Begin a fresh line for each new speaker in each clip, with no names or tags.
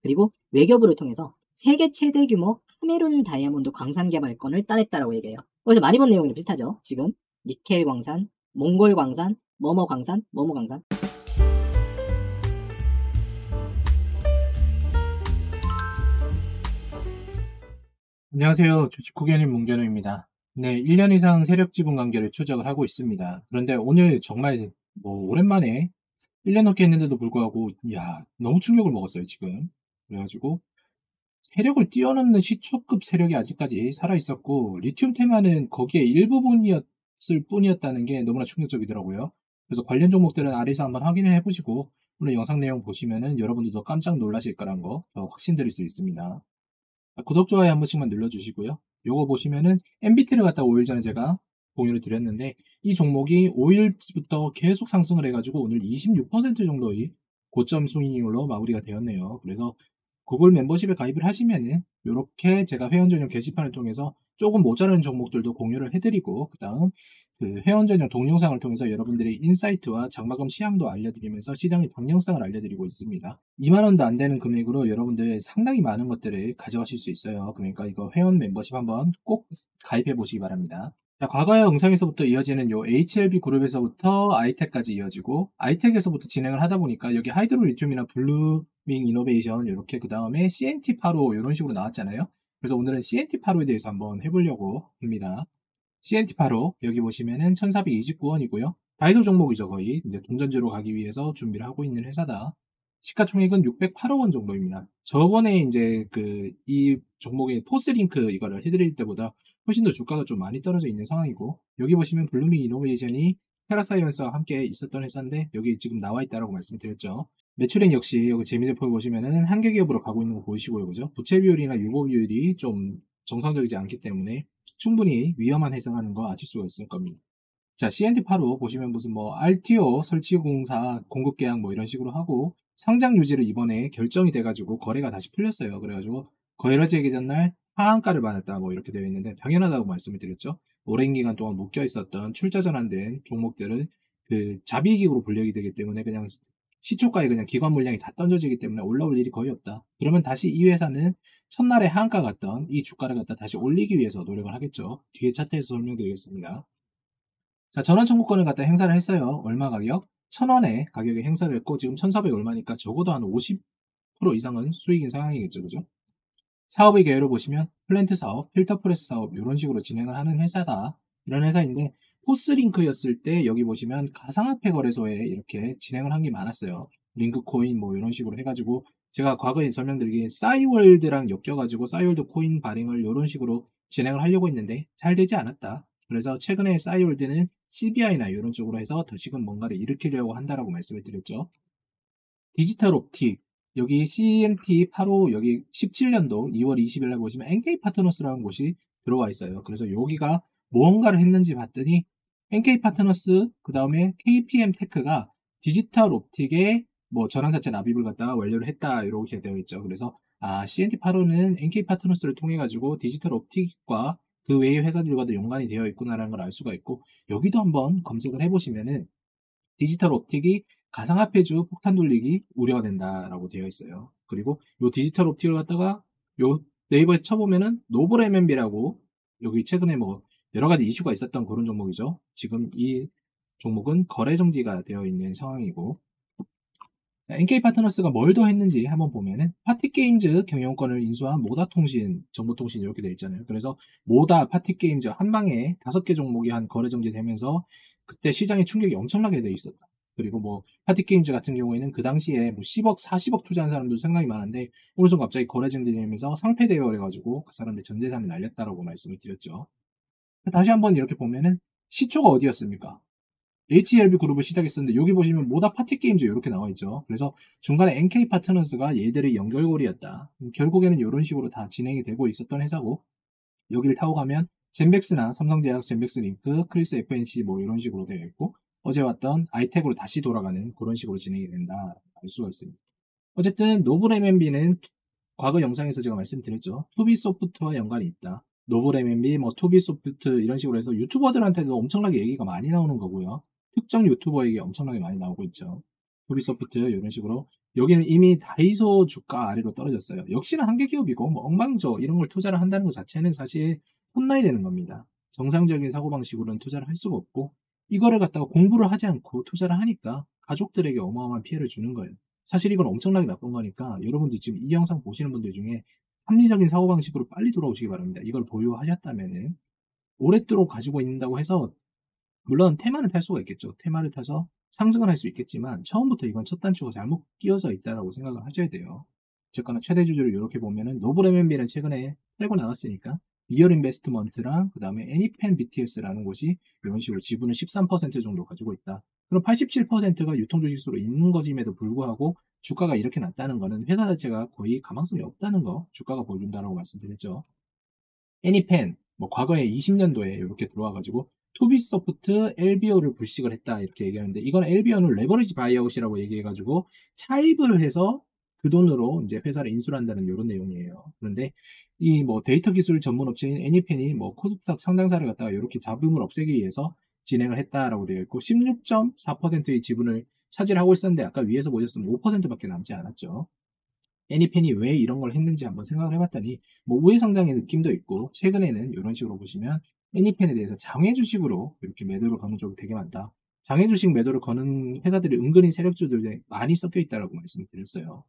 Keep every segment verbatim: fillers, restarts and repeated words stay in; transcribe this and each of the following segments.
그리고 외교부를 통해서 세계 최대 규모 카메룬 다이아몬드 광산 개발권을 따냈다라고 얘기해요. 그래서 많이 본 내용이랑 비슷하죠. 지금 니켈 광산, 몽골 광산, 뭐뭐 광산, 뭐뭐 광산.
안녕하세요. 주식후견인 문견우입니다. 네, 일 년 이상 세력 지분 관계를 추적을 하고 있습니다. 그런데 오늘 정말 뭐 오랜만에 일 년 넘게 했는데도 불구하고 이야, 너무 충격을 먹었어요, 지금. 그래가지고 세력을 뛰어넘는 시초급 세력이 아직까지 살아있었고 리튬 테마는 거기에 일부분이었을 뿐이었다는 게 너무나 충격적이더라고요. 그래서 관련 종목들은 아래에서 한번 확인을 해보시고 오늘 영상 내용 보시면은 여러분들도 깜짝 놀라실 거란 거 더 확신드릴 수 있습니다. 구독, 좋아요 한 번씩만 눌러주시고요. 요거 보시면은 엠비티를 갖다 오 일 전에 제가 공유를 드렸는데 이 종목이 오 일부터 계속 상승을 해가지고 오늘 이십육 퍼센트 정도의 고점 수익률로 마무리가 되었네요. 그래서 구글 멤버십에 가입을 하시면은 이렇게 제가 회원 전용 게시판을 통해서 조금 모자라는 종목들도 공유를 해드리고 그 다음 그 회원 전용 동영상을 통해서 여러분들의 인사이트와 장마감 시향도 알려드리면서 시장의 방향성을 알려드리고 있습니다. 이만 원도 안 되는 금액으로 여러분들 상당히 많은 것들을 가져가실 수 있어요. 그러니까 이거 회원 멤버십 한번 꼭 가입해 보시기 바랍니다. 자, 과거의 영상에서부터 이어지는 요 에이치엘비 그룹에서부터 아이텍까지 이어지고 아이텍에서부터 진행을 하다 보니까 여기 하이드로 리튬이나 블루밍 이노베이션 이렇게 그 다음에 씨엔티 팔십오 이런 식으로 나왔잖아요. 그래서 오늘은 씨엔티 팔십오에 대해서 한번 해보려고 합니다. 씨엔티 팔십오 여기 보시면은 천사백이십구 원이고요. 다이소 종목이죠 거의. 이제 동전주로 가기 위해서 준비를 하고 있는 회사다. 시가총액은 육백팔억 원 정도입니다. 저번에 이제 그 이 종목의 포스링크 이거를 해드릴 때보다 훨씬 더 주가가 좀 많이 떨어져 있는 상황이고 여기 보시면 블루밍 이노베이션이 테라사이언스와 함께 있었던 회사인데 여기 지금 나와 있다라고 말씀드렸죠. 매출액 역시 여기 재미제표 보시면은 한계 기업으로 가고 있는 거 보이시고요, 그죠? 부채 비율이나 유보 비율이 좀 정상적이지 않기 때문에 충분히 위험한 해석하는 거 아실 수가 있을 겁니다. 자, 씨엔티 팔십오 보시면 무슨 뭐 알티오 설치공사 공급 계약 뭐 이런 식으로 하고 상장 유지를 이번에 결정이 돼가지고 거래가 다시 풀렸어요. 그래가지고 거래제 전날 하한가를 받았다 뭐 이렇게 되어 있는데 당연하다고 말씀을 드렸죠. 오랜 기간 동안 묶여 있었던 출자 전환된 종목들은 그 자비익으로 분력이 되기 때문에 그냥 시초가에 그냥 기관 물량이 다 던져지기 때문에 올라올 일이 거의 없다. 그러면 다시 이 회사는 첫날에 하한가 갔던 이 주가를 갖다 다시 올리기 위해서 노력을 하겠죠. 뒤에 차트에서 설명드리겠습니다. 자, 전원 청구권을 갖다 행사를 했어요. 얼마 가격? 천 원에 가격에 행사를 했고 지금 천사백 얼마니까 적어도 한 오십 퍼센트 이상은 수익인 상황이겠죠. 그죠? 사업의 개요를 보시면 플랜트 사업, 필터프레스 사업 이런 식으로 진행을 하는 회사다. 이런 회사인데 포스링크였을 때 여기 보시면 가상화폐 거래소에 이렇게 진행을 한 게 많았어요. 링크코인 뭐 이런 식으로 해가지고 제가 과거에 설명드리기에 싸이월드랑 엮여가지고 싸이월드 코인 발행을 이런 식으로 진행을 하려고 했는데 잘 되지 않았다. 그래서 최근에 싸이월드는 씨비아이나 이런 쪽으로 해서 다시금 뭔가를 일으키려고 한다라고 말씀을 드렸죠. 디지털 옵틱 여기 씨엔티 팔십오 여기 십칠 년도 이월 이십일 날 보시면 엔케이 파트너스라는 곳이 들어와 있어요. 그래서 여기가 무언가를 했는지 봤더니 엔케이 파트너스 그 다음에 케이피엠 테크가 디지털 옵틱에 뭐 전환사채 납입을 갖다가 완료를 했다 이렇게 되어 있죠. 그래서 아 씨엔티 팔십오는 엔케이 파트너스를 통해 가지고 디지털 옵틱과 그 외의 회사들과도 연관이 되어 있구나라는 걸 알 수가 있고 여기도 한번 검색을 해보시면은 디지털 옵틱이 가상화폐주 폭탄 돌리기 우려가 된다라고 되어 있어요. 그리고 이 디지털 옵틱을 갖다가 요 네이버에서 쳐보면은 노블 엠엠비라고 여기 최근에 뭐 여러 가지 이슈가 있었던 그런 종목이죠. 지금 이 종목은 거래 정지가 되어 있는 상황이고 엔케이 파트너스가 뭘 더 했는지 한번 보면은 파티게임즈 경영권을 인수한 모다통신, 정보통신 이렇게 되어 있잖아요. 그래서 모다, 파티게임즈 한 방에 다섯 개 종목이 한 거래 정지되면서 그때 시장에 충격이 엄청나게 되어 있었다. 그리고 뭐 파티게임즈 같은 경우에는 그 당시에 뭐 십억, 사십억 투자한 사람도 생각이 많은데 어느 순간 갑자기 거래 정지되면서 상폐되어 그래가지고 그 사람들 전 재산이 날렸다라고 말씀을 드렸죠. 다시 한번 이렇게 보면은 시초가 어디였습니까? 에이치엘비 그룹을 시작했었는데 여기 보시면 모다 파티게임즈 이렇게 나와 있죠. 그래서 중간에 엔케이 파트너스가 얘들의 연결고리였다. 결국에는 이런 식으로 다 진행이 되고 있었던 회사고 여기를 타고 가면 젠백스나 삼성제약, 젠백스링크, 크리스 에프엔씨 뭐 이런 식으로 되어 있고 어제 왔던 아이텍으로 다시 돌아가는 그런 식으로 진행이 된다 알 수가 있습니다. 어쨌든 노블 엠엠비는 과거 영상에서 제가 말씀드렸죠. 투비소프트와 연관이 있다. 노블 엠엠비, 뭐 투비소프트 이런 식으로 해서 유튜버들한테도 엄청나게 얘기가 많이 나오는 거고요. 특정 유튜버에게 엄청나게 많이 나오고 있죠. 투비소프트 이런 식으로 여기는 이미 다이소 주가 아래로 떨어졌어요. 역시나 한계 기업이고 뭐 엉망조 이런 걸 투자를 한다는 것 자체는 사실 혼나야 되는 겁니다. 정상적인 사고방식으로는 투자를 할 수가 없고 이거를 갖다가 공부를 하지 않고 투자를 하니까 가족들에게 어마어마한 피해를 주는 거예요. 사실 이건 엄청나게 나쁜 거니까 여러분들 지금 이 영상 보시는 분들 중에 합리적인 사고방식으로 빨리 돌아오시기 바랍니다. 이걸 보유하셨다면은 오랫도록 가지고 있는다고 해서 물론 테마는 탈 수가 있겠죠. 테마를 타서 상승을 할 수 있겠지만 처음부터 이건 첫 단추가 잘못 끼워져 있다라고 생각을 하셔야 돼요. 어쨌거나 최대 주주를 이렇게 보면은 노블 엠앤비는 최근에 팔고 나갔으니까 리얼 인베스트먼트랑 그 다음에 애니펜 비티에스라는 곳이 이런 식으로 지분을 십삼 퍼센트 정도 가지고 있다. 그럼 팔십칠 퍼센트가 유통주식수로 있는 것임에도 불구하고 주가가 이렇게 낮다는 거는 회사 자체가 거의 가망성이 없다는 거 주가가 보여준다라고 말씀드렸죠. 애니펜, 뭐 과거에 이십 년도에 이렇게 들어와가지고 투비소프트, 엘비오를 불식을 했다 이렇게 얘기하는데 이건 엘비오는 레버리지 바이아웃이라고 얘기해가지고 차입을 해서 그 돈으로 이제 회사를 인수를 한다는 이런 내용이에요. 그런데 이 뭐 데이터 기술 전문 업체인 애니펜이 뭐 코스닥 상장사를 갖다가 이렇게 잡음을 없애기 위해서 진행을 했다라고 되어 있고 십육 점 사 퍼센트의 지분을 차지하고 있었는데 아까 위에서 보셨으면 오 퍼센트밖에 남지 않았죠. 애니펜이 왜 이런 걸 했는지 한번 생각을 해봤더니 뭐 우회 상장의 느낌도 있고 최근에는 이런 식으로 보시면 애니펜에 대해서 장외 주식으로 이렇게 매도를 거는 쪽이 되게 많다. 장외 주식 매도를 거는 회사들이 은근히 세력주들에 많이 섞여 있다고 말씀을 드렸어요.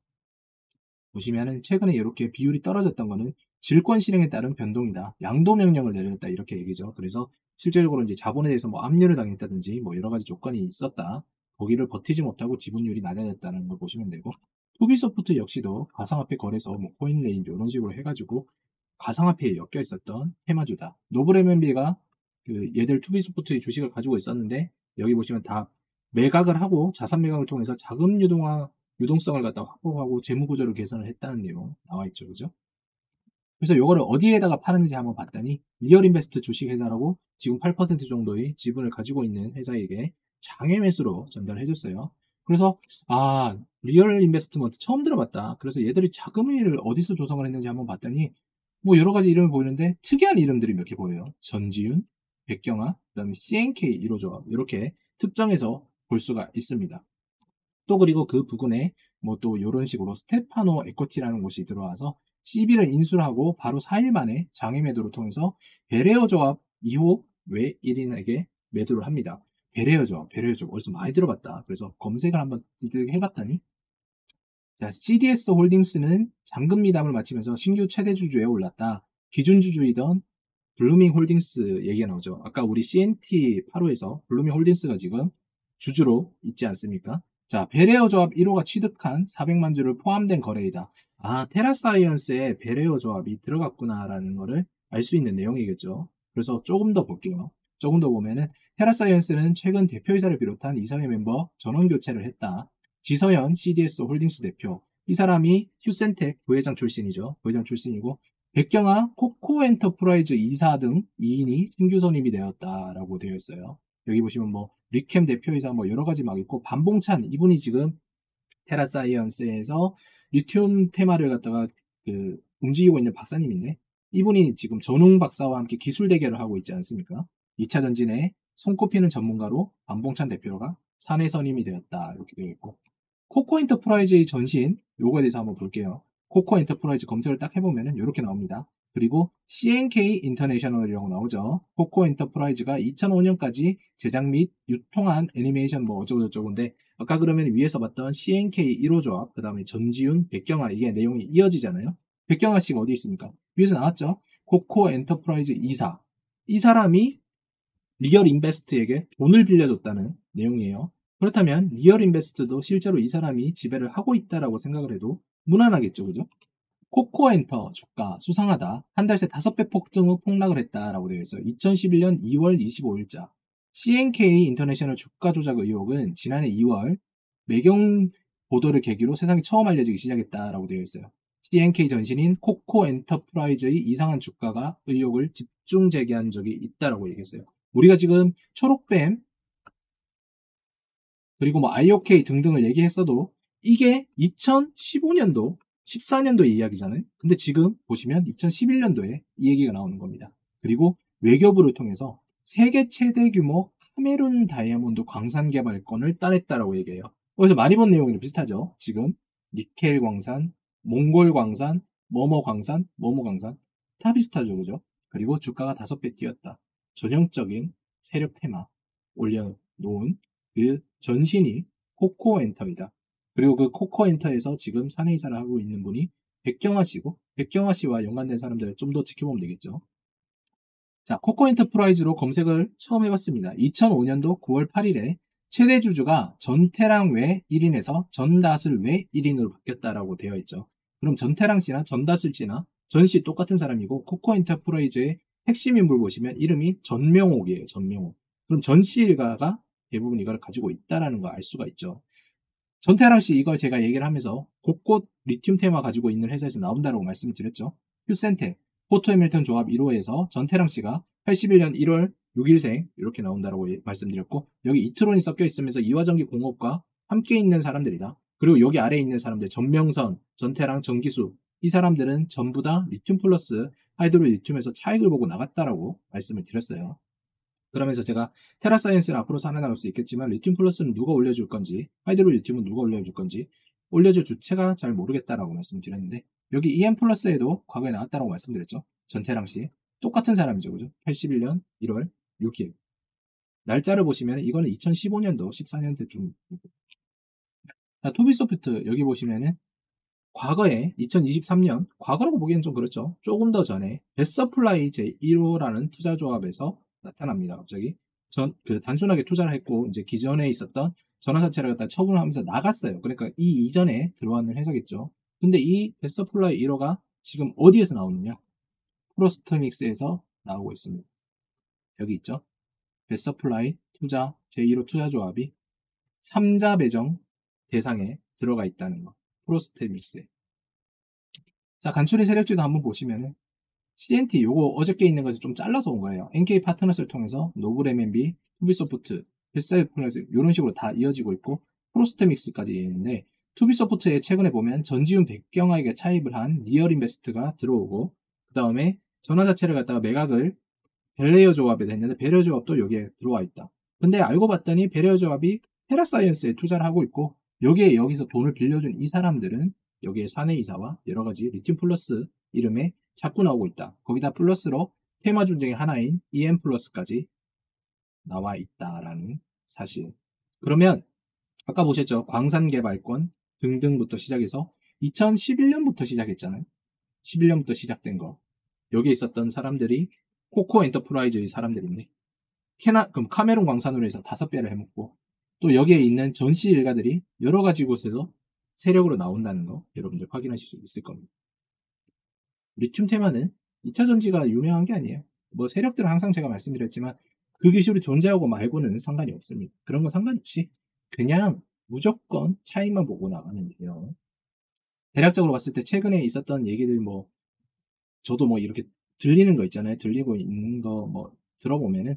보시면은 최근에 이렇게 비율이 떨어졌던 거는 질권 실행에 따른 변동이다. 양도 명령을 내렸다 이렇게 얘기죠. 그래서 실질적으로 이제 자본에 대해서 뭐 압류를 당했다든지 뭐 여러 가지 조건이 있었다. 거기를 버티지 못하고 지분율이 낮아졌다는 걸 보시면 되고 투비소프트 역시도 가상화폐 거래소, 뭐 코인레인 이런 식으로 해가지고 가상화폐에 엮여 있었던 테마주다. 노블엠앤비가 그 얘들 투비소프트의 주식을 가지고 있었는데 여기 보시면 다 매각을 하고 자산 매각을 통해서 자금 유동화 유동성을 갖다 확보하고 재무 구조를 개선을 했다는 내용 나와 있죠, 그죠? 그래서 요거를 어디에다가 파는지 한번 봤더니 리얼 인베스트 주식회사라고 지금 팔 퍼센트 정도의 지분을 가지고 있는 회사에게 장외 매수로 전달해 줬어요. 그래서 아 리얼 인베스트먼트 처음 들어봤다. 그래서 얘들이 자금을 어디서 조성을 했는지 한번 봤더니 뭐 여러 가지 이름을 보이는데 특이한 이름들이 몇 개 보여요. 전지윤, 백경화, 그다음에 씨엔케이 일 호조합 이렇게 특정해서 볼 수가 있습니다. 또 그리고 그 부근에 뭐 또 이런 식으로 스테파노 에코티라는 곳이 들어와서 씨비를 인수를 하고 바로 사 일 만에 장외 매도를 통해서 베레어 조합 이 호 외 일 인에게 매도를 합니다. 베레어 조합, 베레어 조합 어디서 많이 들어봤다. 그래서 검색을 한번 해봤더니 자, 씨디에스 홀딩스는 잔금 미담을 마치면서 신규 최대 주주에 올랐다. 기준 주주이던 블루밍 홀딩스 얘기가 나오죠. 아까 우리 씨엔티 팔 호에서 블루밍 홀딩스가 지금 주주로 있지 않습니까? 자, 베레어 조합 일 호가 취득한 사백만 주를 포함된 거래이다. 아, 테라사이언스에 베레어 조합이 들어갔구나라는 거를 알 수 있는 내용이겠죠. 그래서 조금 더 볼게요. 조금 더 보면은 테라사이언스는 최근 대표이사를 비롯한 이사회 멤버 전원 교체를 했다. 지서연 씨디에스 홀딩스 대표. 이 사람이 휴센텍 부회장 출신이죠. 부회장 출신이고 백경화 코코 엔터프라이즈 이사 등 이 인이 신규 선임이 되었다라고 되어 있어요. 여기 보시면 뭐 리캠 대표이사 뭐 여러 가지 막 있고 반봉찬 이분이 지금 테라사이언스에서 리튬 테마를 갖다가 그 움직이고 있는 박사님인데 이분이 지금 전웅 박사와 함께 기술 대결을 하고 있지 않습니까? 이 차 전진에 손꼽히는 전문가로 반봉찬 대표가 사내 선임이 되었다 이렇게 되어 있고 코코 엔터프라이즈의 전신 요거에 대해서 한번 볼게요. 코코 엔터프라이즈 검색을 딱 해보면은 이렇게 나옵니다. 그리고 씨엔케이 인터내셔널이라고 나오죠. 코코 엔터프라이즈가 이천오 년까지 제작 및 유통한 애니메이션 뭐 어쩌고저쩌고인데 아까 그러면 위에서 봤던 씨엔케이 일 호 조합 그 다음에 전지윤, 백경화 이게 내용이 이어지잖아요. 백경화 씨가 어디 있습니까? 위에서 나왔죠. 코코 엔터프라이즈 이사 이 사람이 리얼 인베스트에게 돈을 빌려줬다는 내용이에요. 그렇다면 리얼 인베스트도 실제로 이 사람이 지배를 하고 있다라고 생각을 해도 무난하겠죠, 그죠? 코코엔터 주가 수상하다. 한 달 새 다섯 배 폭등 후 폭락을 했다라고 되어 있어요. 이천십일 년 이월 이십오일자. 씨엔케이 인터내셔널 주가 조작 의혹은 지난해 이월 매경 보도를 계기로 세상에 처음 알려지기 시작했다라고 되어 있어요. 씨엔케이 전신인 코코 엔터프라이즈의 이상한 주가가 의혹을 집중 제기한 적이 있다라고 얘기했어요. 우리가 지금 초록뱀 그리고 뭐 아이오케이 등등을 얘기했어도 이게 이천십오 년도, 십사 년도의 이야기잖아요. 근데 지금 보시면 이천십일 년도에 이 얘기가 나오는 겁니다. 그리고 외교부를 통해서 세계 최대 규모 카메룬 다이아몬드 광산 개발권을 따냈다라고 얘기해요. 그래서 많이 본 내용이랑 비슷하죠. 지금 니켈 광산, 몽골 광산, 뭐뭐 광산, 뭐뭐 광산 다 비슷하죠, 그죠? 그리고 주가가 다섯 배 뛰었다. 전형적인 세력 테마 올려놓은 그 전신이 코코엔터이다. 그리고 그 코코엔터에서 지금 사내이사를 하고 있는 분이 백경화 씨고, 백경화 씨와 연관된 사람들을 좀 더 지켜보면 되겠죠. 자, 코코 엔터프라이즈로 검색을 처음 해봤습니다. 이천오 년도 구월 팔일에 최대 주주가 전태랑 외 일 인에서 전다슬 외 일 인으로 바뀌었다라고 되어 있죠. 그럼 전태랑 씨나 전다슬 씨나 전씨 똑같은 사람이고, 코코 엔터프라이즈의 핵심 인물 보시면 이름이 전명옥이에요. 전명옥. 그럼 전씨 일가가 대부분 이걸 가지고 있다라는 거 알 수가 있죠. 전태랑 씨 이걸 제가 얘기를 하면서 곳곳 리튬 테마 가지고 있는 회사에서 나온다라고 말씀을 드렸죠. 휴센텍, 포토해밀턴 조합 일 호에서 전태랑 씨가 팔십일 년 일월 육일생 이렇게 나온다라고 말씀드렸고, 여기 이트론이 섞여 있으면서 이화전기 공업과 함께 있는 사람들이다. 그리고 여기 아래에 있는 사람들 전명선, 전태랑, 정기수 이 사람들은 전부 다 리튬 플러스 하이드로 리튬에서 차익을 보고 나갔다라고 말씀을 드렸어요. 그러면서 제가 테라사이언스는 앞으로 살아나갈 수 있겠지만 리튬 플러스는 누가 올려줄 건지, 하이드로 리튬은 누가 올려줄 건지 올려줄 주체가 잘 모르겠다라고 말씀드렸는데, 여기 이엠 플러스에도 과거에 나왔다라고 말씀드렸죠. 전태랑 씨 똑같은 사람이죠, 그죠? 팔십일 년 일월 육일 날짜를 보시면 이거는 이천십오 년도 십사 년대쯤. 투비소프트 여기 보시면은 과거에 이천이십삼 년, 과거라고 보기엔 좀 그렇죠. 조금 더 전에 베서플라이 제일 호라는 투자조합에서 나타납니다. 갑자기 전 그 단순하게 투자를 했고, 이제 기존에 있었던 전화사채를 갖다 처분하면서 나갔어요. 그러니까 이 이전에 들어왔는 회사겠죠. 근데 이 베서플라이 일 호가 지금 어디에서 나오느냐? 프로스트믹스에서 나오고 있습니다. 여기 있죠. 베서플라이 투자 제일 호 투자조합이 삼자 배정 대상에 들어가 있다는 거. 프로스트믹스에. 자, 간추린 세력지도 한번 보시면은 씨엔티 요거 어저께 있는 것을 좀 잘라서 온 거예요. 엔케이 파트너스를 통해서 노블 엠앤비, 투비소프트, 뱃사이플러스 이런 식으로 다 이어지고 있고, 프로스테믹스까지 있는데, 투비소프트에 최근에 보면 전지훈 백경화에게 차입을 한 리얼인베스트가 들어오고, 그 다음에 전화 자체를 갖다가 매각을 벨레어 조합에 했는데 벨레어 조합도 여기에 들어와 있다. 근데 알고 봤더니 벨레어 조합이 테라사이언스에 투자를 하고 있고, 여기에 여기서 돈을 빌려준 이 사람들은 여기에 사내이사와 여러가지 리튬 플러스 이름에 자꾸 나오고 있다. 거기다 플러스로 테마중 중에 하나인 이엠 플러스까지 나와 있다라는 사실. 그러면 아까 보셨죠? 광산개발권 등등부터 시작해서 이천십일 년부터 시작했잖아요. 십일 년부터 시작된 거. 여기에 있었던 사람들이 코코 엔터프라이즈의 사람들인데, 캐나, 그럼 카메론 광산으로 해서 다섯 배를 해먹고, 또 여기에 있는 전시 일가들이 여러 가지 곳에서 세력으로 나온다는 거 여러분들 확인하실 수 있을 겁니다. 리튬 테마는 이 차 전지가 유명한 게 아니에요. 뭐 세력들은 항상 제가 말씀드렸지만 그 기술이 존재하고 말고는 상관이 없습니다. 그런 거 상관없이 그냥 무조건 차이만 보고 나가면 돼요. 대략적으로 봤을 때 최근에 있었던 얘기들, 뭐 저도 뭐 이렇게 들리는 거 있잖아요. 들리고 있는 거 뭐 들어보면은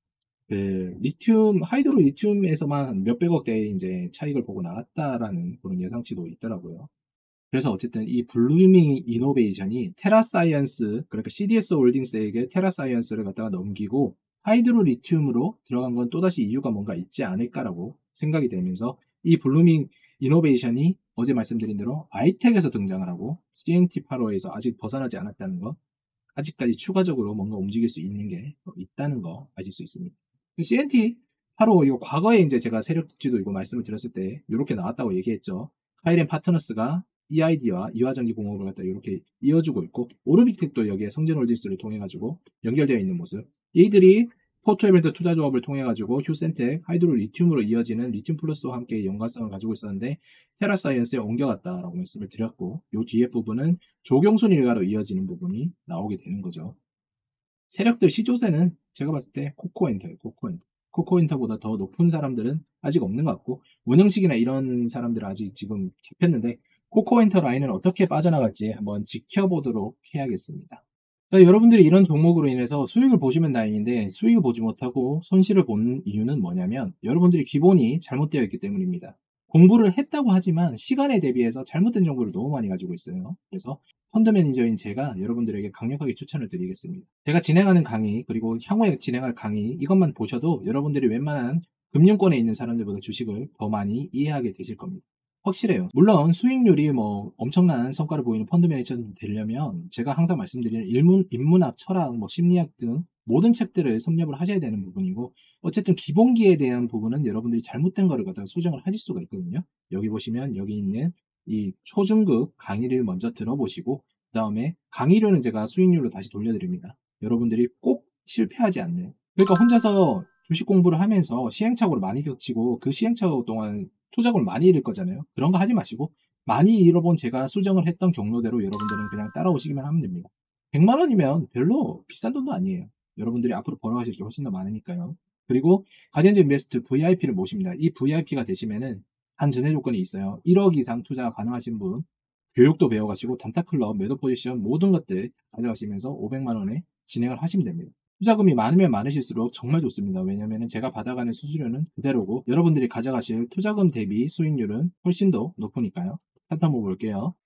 그 리튬, 하이드로 리튬에서만 몇백억 대의 이제 차익을 보고 나갔다라는 그런 예상치도 있더라고요. 그래서 어쨌든 이 블루밍 이노베이션이 테라사이언스, 그러니까 씨디에스 홀딩스에게 테라사이언스를 갖다가 넘기고 하이드로 리튬으로 들어간 건 또다시 이유가 뭔가 있지 않을까라고 생각이 되면서, 이 블루밍 이노베이션이 어제 말씀드린 대로 아이텍에서 등장을 하고 씨엔티 팔 호에서 아직 벗어나지 않았다는 거, 아직까지 추가적으로 뭔가 움직일 수 있는 게 있다는 거 아실 수 있습니다. 씨엔티 팔 호 이거 과거에 이제 제가 세력지도 이거 말씀을 드렸을 때 이렇게 나왔다고 얘기했죠. 카이렌 파트너스가 이아이디와 이화전기 공업을 갖다 이렇게 이어주고 있고, 오르빅텍도 여기에 성진홀딩스를 통해 가지고 연결되어 있는 모습. 이들이 포토에밀턴 투자조합을 통해 가지고 휴센텍, 하이드로 리튬으로 이어지는 리튬 플러스와 함께 연관성을 가지고 있었는데 테라사이언스에 옮겨갔다라고 말씀을 드렸고, 요 뒤에 부분은 조경순 일가로 이어지는 부분이 나오게 되는 거죠. 세력들 시조세는 제가 봤을 때 코코엔터예요. 코코엔터. 코코엔터보다 더 높은 사람들은 아직 없는 것 같고, 원형식이나 이런 사람들은 아직 지금 잡혔는데 코코엔터 라인은 어떻게 빠져나갈지 한번 지켜보도록 해야겠습니다. 자, 여러분들이 이런 종목으로 인해서 수익을 보시면 다행인데 수익을 보지 못하고 손실을 본 이유는 뭐냐면 여러분들이 기본이 잘못되어 있기 때문입니다. 공부를 했다고 하지만 시간에 대비해서 잘못된 정보를 너무 많이 가지고 있어요. 그래서 펀드 매니저인 제가 여러분들에게 강력하게 추천을 드리겠습니다. 제가 진행하는 강의, 그리고 향후에 진행할 강의, 이것만 보셔도 여러분들이 웬만한 금융권에 있는 사람들보다 주식을 더 많이 이해하게 되실 겁니다. 확실해요. 물론 수익률이 뭐 엄청난 성과를 보이는 펀드 매니저가 되려면 제가 항상 말씀드리는 일문, 인문학, 철학, 뭐 심리학 등 모든 책들을 섭렵을 하셔야 되는 부분이고, 어쨌든 기본기에 대한 부분은 여러분들이 잘못된 거를 갖다가 수정을 하실 수가 있거든요. 여기 보시면 여기 있는 이 초중급 강의를 먼저 들어보시고, 그 다음에 강의료는 제가 수익률로 다시 돌려드립니다. 여러분들이 꼭 실패하지 않는, 그러니까 혼자서 주식 공부를 하면서 시행착오를 많이 겹치고 그 시행착오 동안 투자금을 많이 잃을 거잖아요. 그런 거 하지 마시고 많이 잃어본 제가 수정을 했던 경로대로 여러분들은 그냥 따라오시기만 하면 됩니다. 백만 원이면 별로 비싼 돈도 아니에요. 여러분들이 앞으로 벌어가실 게 훨씬 더 많으니까요. 그리고 가디언즈 인베스트 브이아이피를 모십니다. 이 브이아이피가 되시면은 한 전제 조건이 있어요. 일억 이상 투자가 가능하신 분, 교육도 배워가시고 단타클럽, 매도 포지션 모든 것들 가져가시면서 오백만 원에 진행을 하시면 됩니다. 투자금이 많으면 많으실수록 정말 좋습니다. 왜냐하면 제가 받아가는 수수료는 그대로고 여러분들이 가져가실 투자금 대비 수익률은 훨씬 더 높으니까요. 차트 한번 볼게요.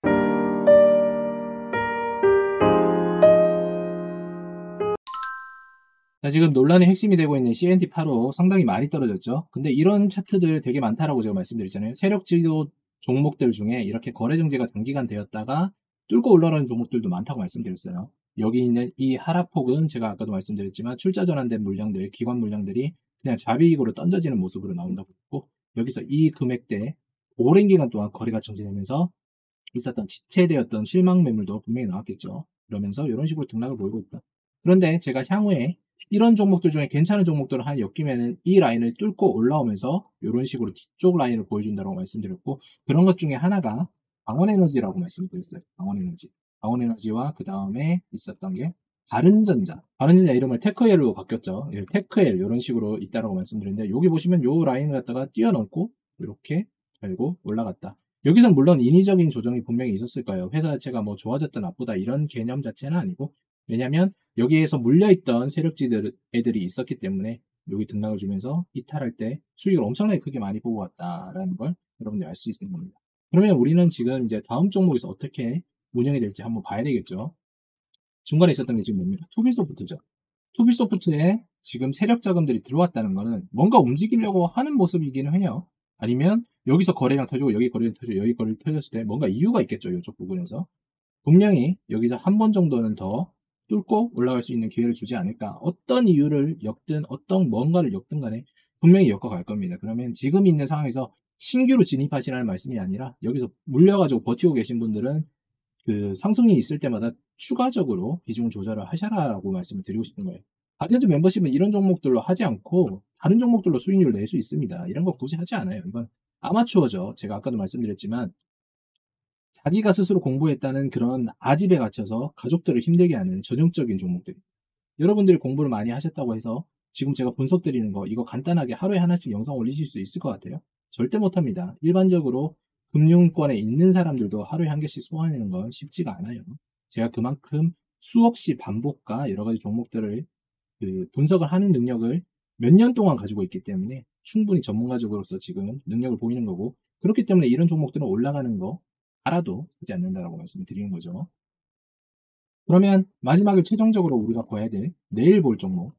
자, 지금 논란의 핵심이 되고 있는 씨엔티 팔십오 상당히 많이 떨어졌죠. 근데 이런 차트들 되게 많다라고 제가 말씀드렸잖아요. 세력 지도 종목들 중에 이렇게 거래 정지가 장기간 되었다가 뚫고 올라가는 종목들도 많다고 말씀드렸어요. 여기 있는 이 하락폭은 제가 아까도 말씀드렸지만 출자 전환된 물량들, 기관 물량들이 그냥 자비익으로 던져지는 모습으로 나온다고 했고, 여기서 이 금액대 오랜 기간 동안 거래가 정지되면서 있었던 지체되었던 실망 매물도 분명히 나왔겠죠. 그러면서 이런 식으로 등락을 보이고 있다. 그런데 제가 향후에 이런 종목들 중에 괜찮은 종목들을 하나 엮이면은 이 라인을 뚫고 올라오면서 이런 식으로 뒤쪽 라인을 보여준다고 말씀드렸고, 그런 것 중에 하나가 강원에너지라고 말씀드렸어요. 강원에너지. 강원에너지와 그 다음에 있었던 게 바른전자. 바른전자 이름을 테크엘로 바뀌었죠. 테크엘 이런 식으로 있다라고 말씀드렸는데, 여기 보시면 이 라인을 갖다가 뛰어넘고 이렇게 달고 올라갔다. 여기서 물론 인위적인 조정이 분명히 있었을 거예요. 회사 자체가 뭐 좋아졌다 나쁘다 이런 개념 자체는 아니고, 왜냐면 여기에서 물려있던 세력지들 애들이 있었기 때문에 여기 등락을 주면서 이탈할 때 수익을 엄청나게 크게 많이 보고 왔다라는 걸 여러분들이 알 수 있는 겁니다. 그러면 우리는 지금 이제 다음 종목에서 어떻게 운영이 될지 한번 봐야 되겠죠. 중간에 있었던 게 지금 뭡니까? 투비소프트죠. 투비소프트에 지금 세력 자금들이 들어왔다는 거는 뭔가 움직이려고 하는 모습이기는 해요. 아니면 여기서 거래량 터지고 여기 거래량 터지고 여기 거래량 터졌을 때 뭔가 이유가 있겠죠. 이쪽 부분에서. 분명히 여기서 한 번 정도는 더 뚫고 올라갈 수 있는 기회를 주지 않을까. 어떤 이유를 엮든 어떤 뭔가를 엮든 간에 분명히 엮어갈 겁니다. 그러면 지금 있는 상황에서 신규로 진입하시라는 말씀이 아니라 여기서 물려가지고 버티고 계신 분들은 그 상승이 있을 때마다 추가적으로 비중 조절을 하셔라라고 말씀을 드리고 싶은 거예요. 가디언즈 멤버십은 이런 종목들로 하지 않고 다른 종목들로 수익률을 낼 수 있습니다. 이런 거 굳이 하지 않아요. 이건 아마추어죠. 제가 아까도 말씀드렸지만 자기가 스스로 공부했다는 그런 아집에 갇혀서 가족들을 힘들게 하는 전형적인 종목들이. 여러분들이 공부를 많이 하셨다고 해서 지금 제가 분석 드리는 거 이거 간단하게 하루에 하나씩 영상 올리실 수 있을 것 같아요? 절대 못합니다. 일반적으로 금융권에 있는 사람들도 하루에 한 개씩 소화하는 건 쉽지가 않아요. 제가 그만큼 수없이 반복과 여러 가지 종목들을 그 분석을 하는 능력을 몇 년 동안 가지고 있기 때문에 충분히 전문가적으로서 지금 능력을 보이는 거고, 그렇기 때문에 이런 종목들은 올라가는 거 알아도 되지 않는다라고 말씀을 드리는 거죠. 그러면 마지막에 최종적으로 우리가 봐야 될 내일 볼 종목,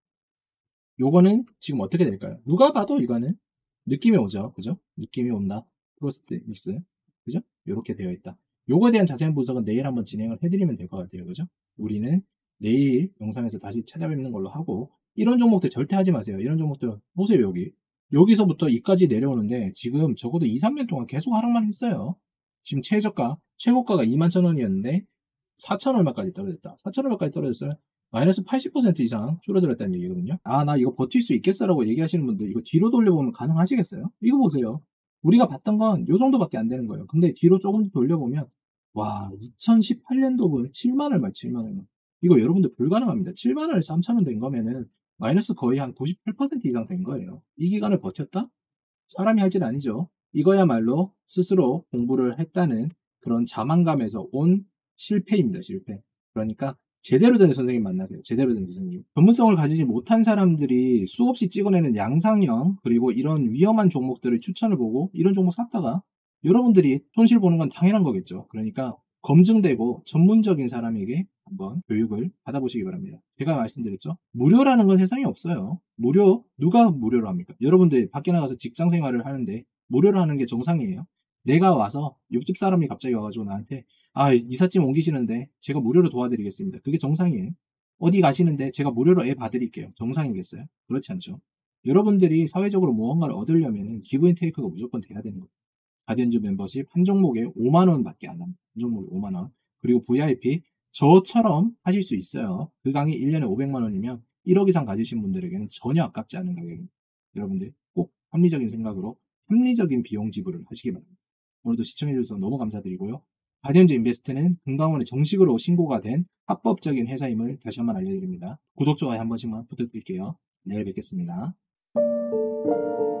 요거는 지금 어떻게 될까요? 누가 봐도 이거는 느낌이 오죠. 그죠? 느낌이 온다. 프로스텍스. 그죠? 이렇게 되어 있다. 요거에 대한 자세한 분석은 내일 한번 진행을 해드리면 될 것 같아요. 그죠? 우리는 내일 영상에서 다시 찾아뵙는 걸로 하고, 이런 종목들 절대 하지 마세요. 이런 종목들 보세요. 여기. 여기서부터 이까지 내려오는데 지금 적어도 이, 삼 년 동안 계속 하락만 했어요. 지금 최저가, 최고가가 이만 천 원이었는데 사천 얼마까지 떨어졌다. 사천 얼마까지 떨어졌어요. 마이너스 팔십 퍼센트 이상 줄어들었다는 얘기거든요. 아, 나 이거 버틸 수 있겠어라고 얘기하시는 분들 이거 뒤로 돌려보면 가능하시겠어요? 이거 보세요. 우리가 봤던 건 요 정도밖에 안 되는 거예요. 근데 뒤로 조금 더 돌려보면 와, 이천십팔 년도분 칠만 얼마, 칠만 얼마. 이거 여러분들 불가능합니다. 칠만 원에서 삼천 원 된 거면은 마이너스 거의 한 구십팔 퍼센트 이상 된 거예요. 이 기간을 버텼다? 사람이 할 짓 아니죠. 이거야말로 스스로 공부를 했다는 그런 자만감에서 온 실패입니다. 실패. 그러니까 제대로 된 선생님 만나세요. 제대로 된 선생님. 전문성을 가지지 못한 사람들이 수없이 찍어내는 양상형 그리고 이런 위험한 종목들을 추천을 보고 이런 종목 샀다가 여러분들이 손실 보는 건 당연한 거겠죠. 그러니까 검증되고 전문적인 사람에게 한번 교육을 받아보시기 바랍니다. 제가 말씀드렸죠. 무료라는 건 세상에 없어요. 무료, 누가 무료로 합니까? 여러분들 밖에 나가서 직장 생활을 하는데 무료로 하는 게 정상이에요. 내가 와서 옆집 사람이 갑자기 와가지고 나한테 아, 이삿짐 옮기시는데 제가 무료로 도와드리겠습니다. 그게 정상이에요? 어디 가시는데 제가 무료로 애 봐드릴게요. 정상이겠어요? 그렇지 않죠. 여러분들이 사회적으로 무언가를 얻으려면 기브 앤 테이크가 무조건 돼야 되는 거예요. 가디언즈 멤버십 한 종목에 오만 원밖에 안 합니다. 한 종목에 오만 원. 그리고 브이아이피 저처럼 하실 수 있어요. 그 강의 일 년에 오백만 원이면 일억 이상 가지신 분들에게는 전혀 아깝지 않은 가격입니다. 여러분들 꼭 합리적인 생각으로 합리적인 비용 지불을 하시기 바랍니다. 오늘도 시청해주셔서 너무 감사드리고요. 가디언즈 인베스트는 금강원에 정식으로 신고가 된 합법적인 회사임을 다시 한번 알려드립니다. 구독, 좋아요 한 번씩만 부탁드릴게요. 내일 뵙겠습니다.